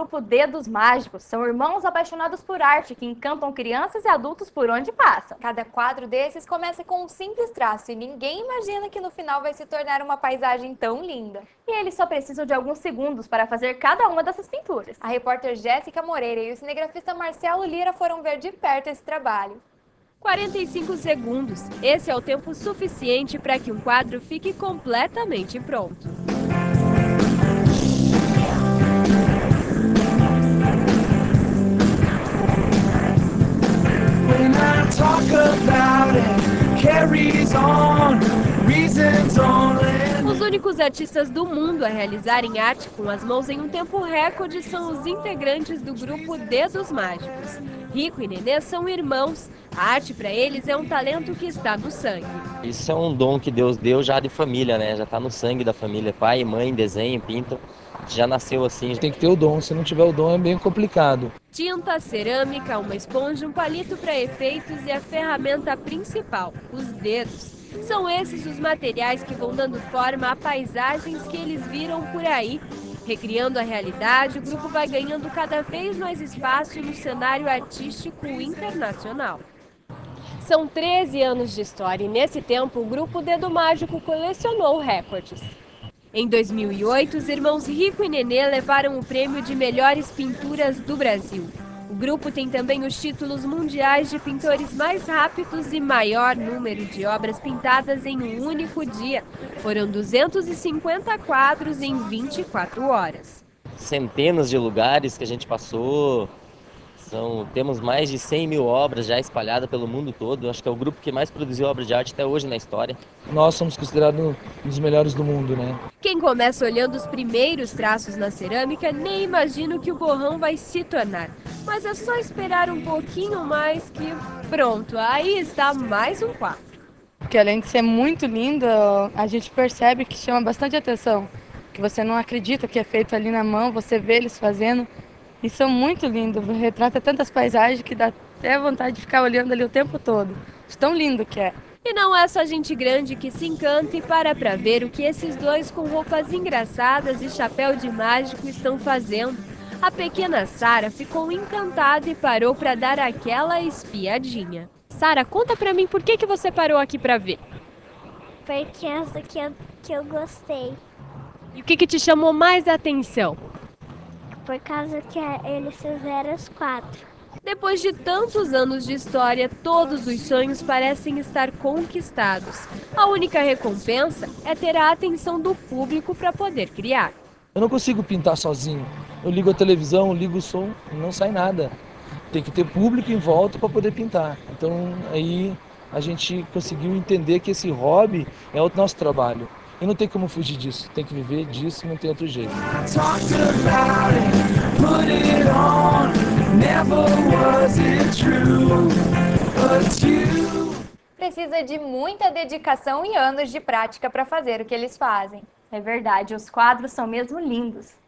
grupo Dedos Mágicos. São irmãos apaixonados por arte que encantam crianças e adultos por onde passam. Cada quadro desses começa com um simples traço e ninguém imagina que no final vai se tornar uma paisagem tão linda. E eles só precisam de alguns segundos para fazer cada uma dessas pinturas. A repórter Jéssica Moreira e o cinegrafista Marcelo Lira foram ver de perto esse trabalho. 45 segundos. Esse é o tempo suficiente para que um quadro fique completamente pronto. Os únicos artistas do mundo a realizarem arte com as mãos em um tempo recorde são os integrantes do grupo Dedos Mágicos. Rico e Nenê são irmãos. A arte para eles é um talento que está no sangue. Isso é um dom que Deus deu já de família, né? Já está no sangue da família. Pai e mãe desenham, pintam. Já nasceu assim. Tem que ter o dom, se não tiver o dom é bem complicado. Tinta, cerâmica, uma esponja, um palito para efeitos e a ferramenta principal, os dedos. São esses os materiais que vão dando forma a paisagens que eles viram por aí. Recriando a realidade, o grupo vai ganhando cada vez mais espaço no cenário artístico internacional. São 13 anos de história e nesse tempo o grupo Dedo Mágico colecionou recordes. Em 2008, os irmãos Rico e Nenê levaram o prêmio de melhores pinturas do Brasil. O grupo tem também os títulos mundiais de pintores mais rápidos e maior número de obras pintadas em um único dia. Foram 250 quadros em 24 horas. Centenas de lugares que a gente passou. Temos mais de 100 mil obras já espalhadas pelo mundo todo. Acho que é o grupo que mais produziu obras de arte até hoje na história. Nós somos considerados um dos melhores do mundo, né? Quem começa olhando os primeiros traços na cerâmica nem imagina o que o borrão vai se tornar. Mas é só esperar um pouquinho mais que pronto, aí está mais um quadro. Porque além de ser muito lindo, a gente percebe que chama bastante atenção. Que você não acredita que é feito ali na mão, você vê eles fazendo. E são muito lindos, retrata tantas paisagens que dá até vontade de ficar olhando ali o tempo todo. De tão lindo que é. E não é só gente grande que se encanta e para ver o que esses dois com roupas engraçadas e chapéu de mágico estão fazendo. A pequena Sara ficou encantada e parou para dar aquela espiadinha. Sara, conta pra mim por que você parou aqui para ver. Porque essa que eu gostei. E o que te chamou mais a atenção? Por causa que eles fizeram os quatro. Depois de tantos anos de história, todos os sonhos parecem estar conquistados. A única recompensa é ter a atenção do público para poder criar. Eu não consigo pintar sozinho. Eu ligo a televisão, ligo o som, não sai nada. Tem que ter público em volta para poder pintar. Então aí a gente conseguiu entender que esse hobby é o nosso trabalho. E não tem como fugir disso, tem que viver disso, não tem outro jeito. Precisa de muita dedicação e anos de prática para fazer o que eles fazem. É verdade, os quadros são mesmo lindos.